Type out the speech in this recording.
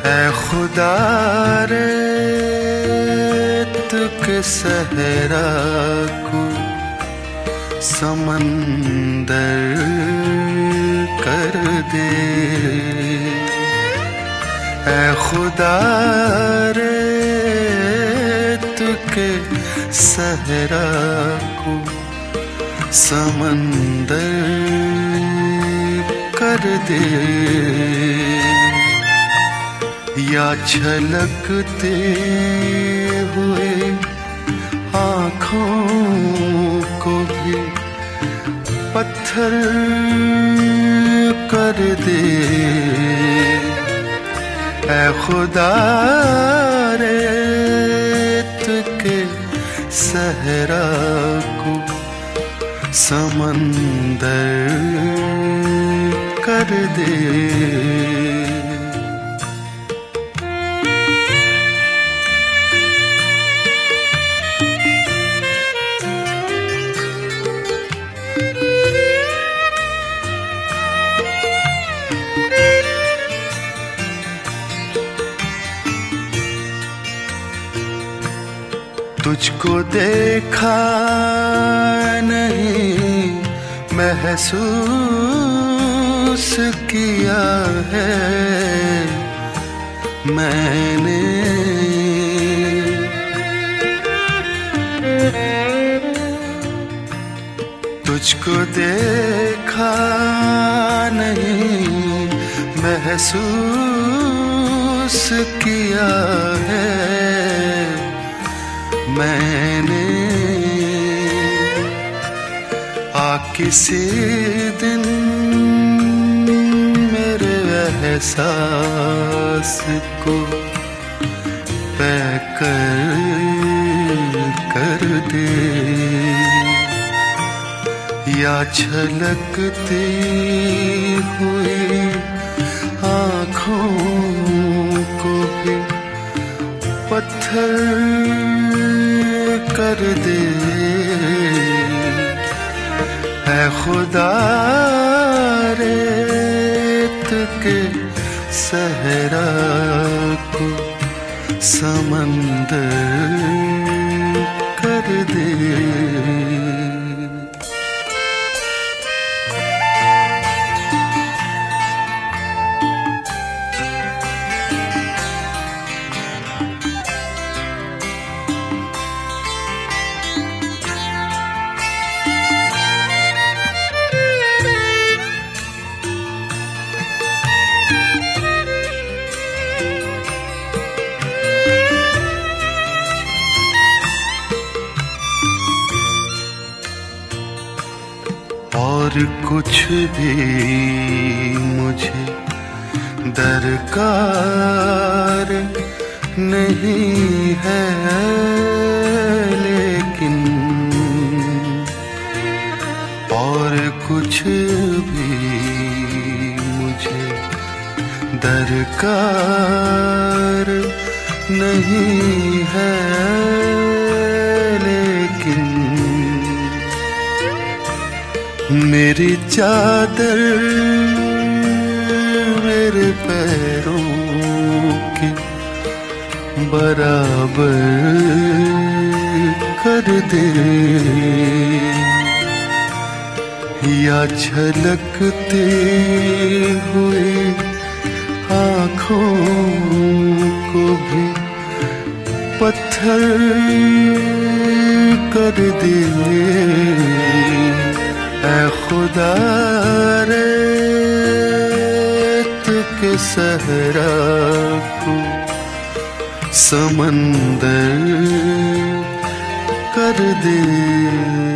ऐ खुदा रेत के सहरा को समंदर कर दे। ऐ खुदा रेत के सहरा को समंदर कर दे। या छलकते हुए आँखों को भी पत्थर कर दे। ऐ खुदा रेत के सहरा को समंदर कर दे। तुझको देखा नहीं महसूस किया है मैंने। तुझको देखा नहीं महसूस किया है मैंने। किसी दिन मेरे एहसास को पैकर कर दे। या छलकती हुई आँखों को भी पत्थर कर दे। ऐ खुदा रेत के सहरा को समंदर कर दे। और कुछ भी मुझे दरकार नहीं है, लेकिन और कुछ भी मुझे दरकार नहीं है, लेकिन मेरी चादर मेरे पैरों के बराबर कर दे, या छलकते हुए आँखों को भी पत्थर कर दे। ऐ खुदा रेत के सहरा को समंदर कर दे।